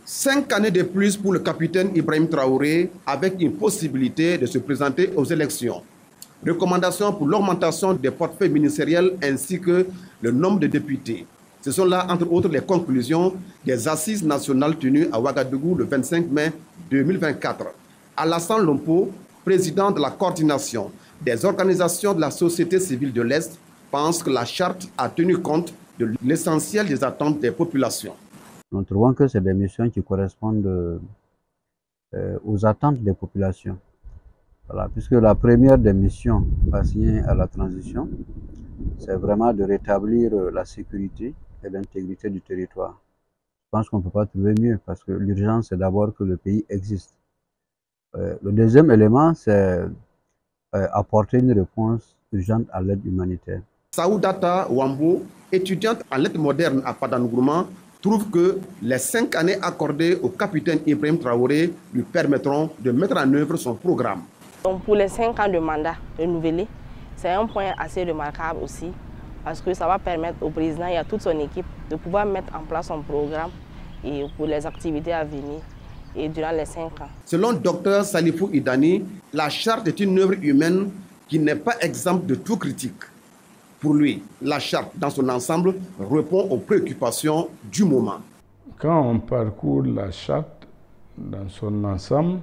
5 années de plus pour le capitaine Ibrahim Traoré avec une possibilité de se présenter aux élections. Recommandations pour l'augmentation des portefeuilles ministériels ainsi que le nombre de députés. Ce sont là, entre autres, les conclusions des assises nationales tenues à Ouagadougou le 25 mai 2024. Alassane Lompo, président de la coordination des organisations de la société civile de l'Est, pense que la charte a tenu compte de l'essentiel des attentes des populations. Nous trouvons que c'est des missions qui correspondent aux attentes des populations. Voilà, puisque la première des missions assignées à la transition, c'est vraiment de rétablir la sécurité et l'intégrité du territoire. Je pense qu'on ne peut pas trouver mieux, parce que l'urgence, c'est d'abord que le pays existe. Le deuxième élément, c'est apporter une réponse urgente à l'aide humanitaire. Saoudata Wambo, étudiante en lettres modernes à Padangourma, trouve que les 5 années accordées au capitaine Ibrahim Traoré lui permettront de mettre en œuvre son programme. Donc pour les 5 ans de mandat renouvelé, c'est un point assez remarquable aussi, parce que ça va permettre au président et à toute son équipe de pouvoir mettre en place son programme et pour les activités à venir et durant les 5 ans. Selon Dr Salifou Idani, la charte est une œuvre humaine qui n'est pas exempte de toute critique. Pour lui, la charte dans son ensemble répond aux préoccupations du moment. Quand on parcourt la charte dans son ensemble,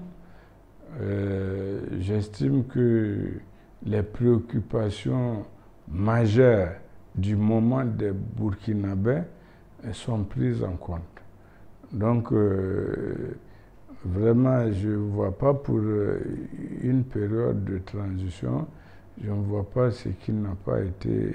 j'estime que les préoccupations majeures du moment des Burkinabés sont prises en compte. Donc, vraiment, je ne vois pas pour une période de transition, je ne vois pas ce qui n'a pas été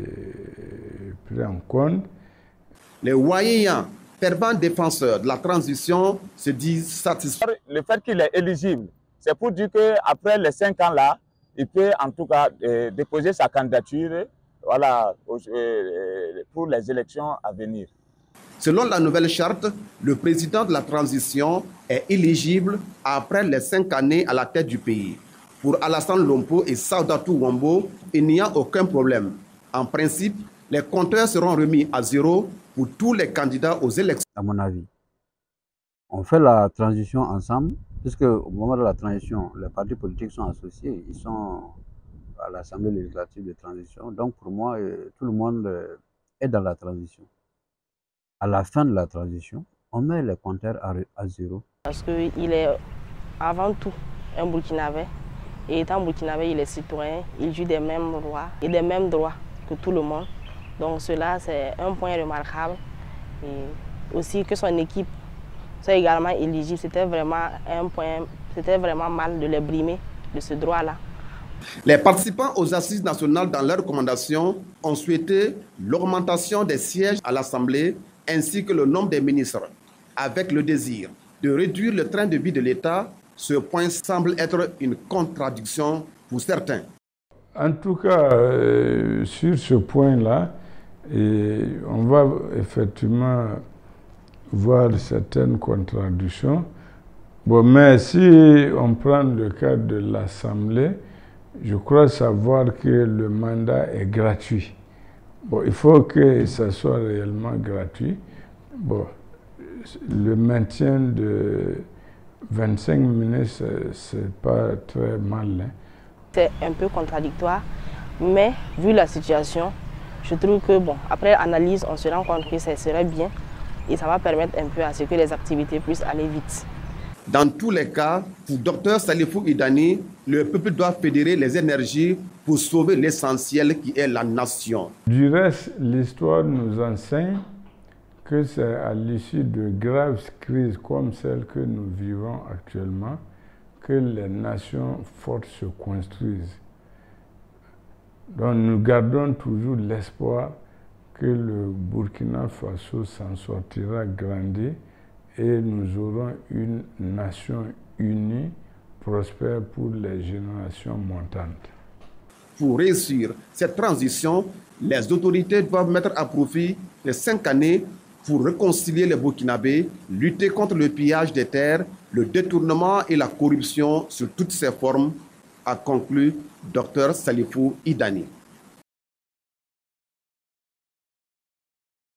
pris en compte. Les Wayéens, fervents défenseurs de la transition, se disent satisfaits. Le fait qu'il est éligible, c'est pour dire qu'après les 5 ans-là, il peut en tout cas déposer sa candidature, voilà, pour les élections à venir. Selon la nouvelle charte, le président de la transition est éligible après les 5 années à la tête du pays. Pour Alassane Lompo et Saoudata Wambo, il n'y a aucun problème. En principe, les compteurs seront remis à zéro pour tous les candidats aux élections. À mon avis, on fait la transition ensemble, puisque au moment de la transition, les partis politiques sont associés, ils sont à l'Assemblée législative de transition. Donc pour moi, tout le monde est dans la transition. À la fin de la transition, on met les compteurs à zéro. Parce qu'il est avant tout un Burkinabé. Et étant Burkinabé, il est citoyen, il joue des mêmes droits et des mêmes droits que tout le monde. Donc cela, c'est un point remarquable. Et aussi que son équipe soit également éligible, c'était vraiment un point, c'était vraiment mal de les brimer de ce droit-là. Les participants aux assises nationales dans leurs recommandations ont souhaité l'augmentation des sièges à l'Assemblée ainsi que le nombre des ministres, avec le désir de réduire le train de vie de l'État. Ce point semble être une contradiction pour certains. En tout cas, sur ce point-là, on va effectivement voir certaines contradictions. Bon, mais si on prend le cas de l'Assemblée, je crois savoir que le mandat est gratuit. Bon, il faut que ça soit réellement gratuit. Bon, le maintien de 25 ministres, c'est pas très mal. Hein. C'est un peu contradictoire, mais vu la situation, je trouve que, bon, après analyse, on se rend compte que ça serait bien et ça va permettre un peu à ce que les activités puissent aller vite. Dans tous les cas, pour Dr Salifou Idani, le peuple doit fédérer les énergies pour sauver l'essentiel qui est la nation. Du reste, l'histoire nous enseigne que c'est à l'issue de graves crises comme celle que nous vivons actuellement que les nations fortes se construisent. Donc nous gardons toujours l'espoir que le Burkina Faso s'en sortira grandi et nous aurons une nation unie, prospère pour les générations montantes. Pour réussir cette transition, les autorités doivent mettre à profit les 5 années pour réconcilier les Burkinabés, lutter contre le pillage des terres, le détournement et la corruption sous toutes ses formes, a conclu Dr Salifou Idani.